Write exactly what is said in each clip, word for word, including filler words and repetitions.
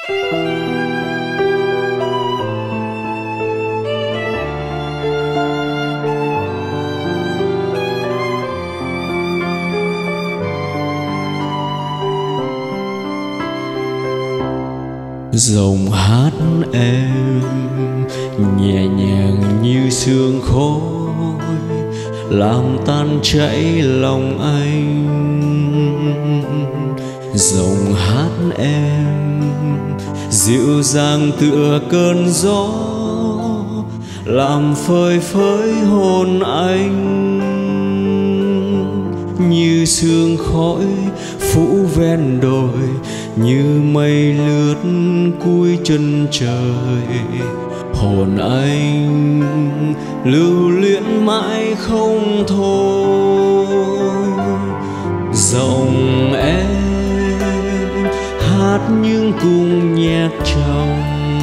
Giọng hát em nhẹ nhàng như sương khói, làm tan chảy lòng anh. Giọng hát em dịu dàng tựa cơn gió, làm phơi phới hồn anh. Như sương khói phủ ven đồi, như mây lướt cuối chân trời. Hồn anh lưu luyến mãi không thôi. Giọng em hát những cung nhạc trong,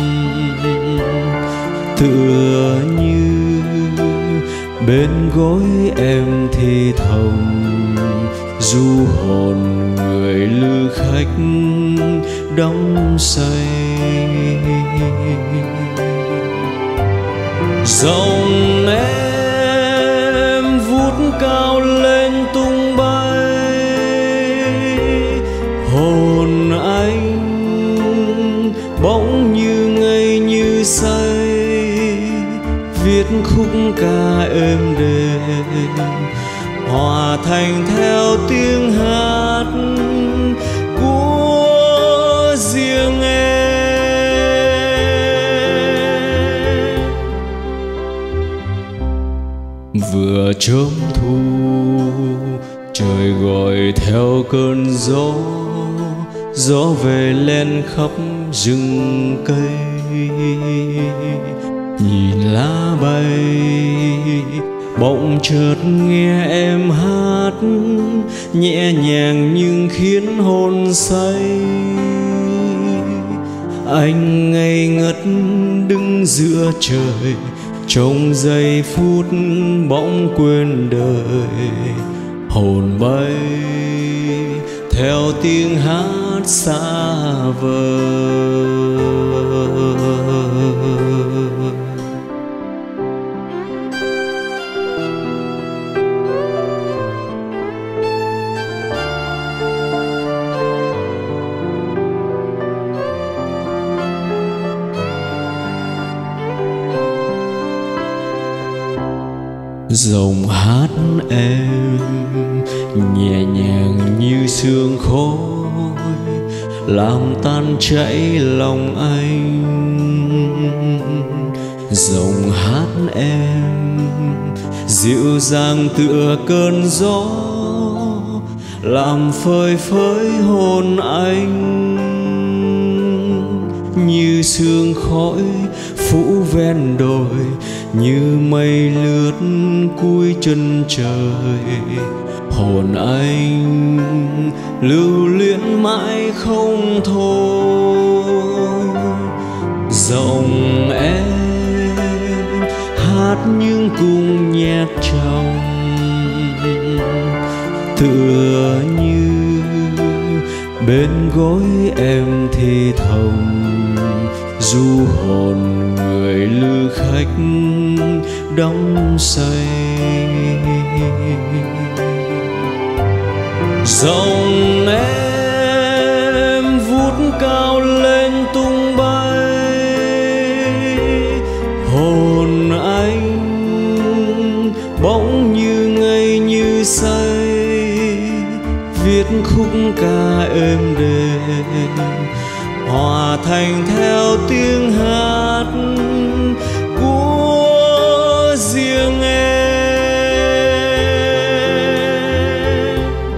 tựa như bên gối em thì thầm du hồn người lữ khách đắm say. Giọng em vút cao lên tung bay, hồn anh bỗng như ngây như say, viết khúc ca êm đềm hòa thành theo tiếng hát của riêng em. Vừa chớm thu trời gọi theo cơn gió, gió về len khắp rừng cây. Nhìn lá bay bỗng chợt nghe em hát, nhẹ nhàng nhưng khiến hồn say. Anh ngây ngất đứng giữa trời, trong giây phút bỗng quên đời. Hồn bay theo tiếng hát xa vời. Giọng hát em nhẹ nhàng như sương khói, làm tan chảy lòng anh. Giọng hát em dịu dàng tựa cơn gió, làm phơi phới hồn anh. Như sương khói phủ ven đồi, như mây lướt cuối chân trời. Hồn anh lưu luyến mãi không thôi. Giọng em hát những cung nhạc trong, tựa như bên gối em thì thầm du hồn người lữ khách đắm say. Giọng em vút cao lên tung bay, hồn anh bỗng như ngây như say, viết khúc ca êm đềm hòa thành theo tiếng hát của riêng em.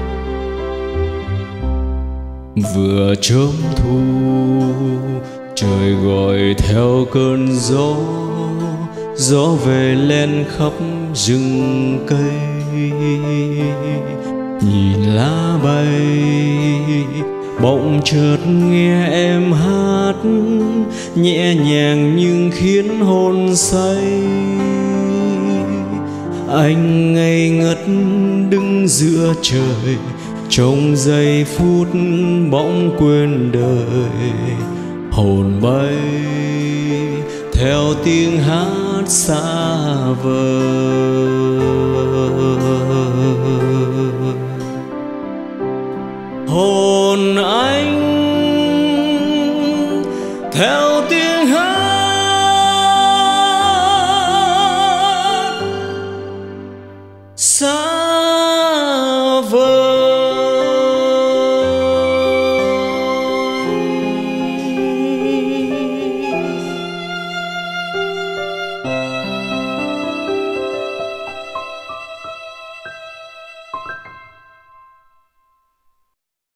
Vừa chớm thu trời gọi theo cơn gió, gió về len khắp rừng cây. Nhìn lá bay bỗng chợt nghe em hát, nhẹ nhàng nhưng khiến hồn say. Anh ngây ngất đứng giữa trời, trong giây phút bỗng quên đời. hồn bay theo tiếng hát xa vời. Hồn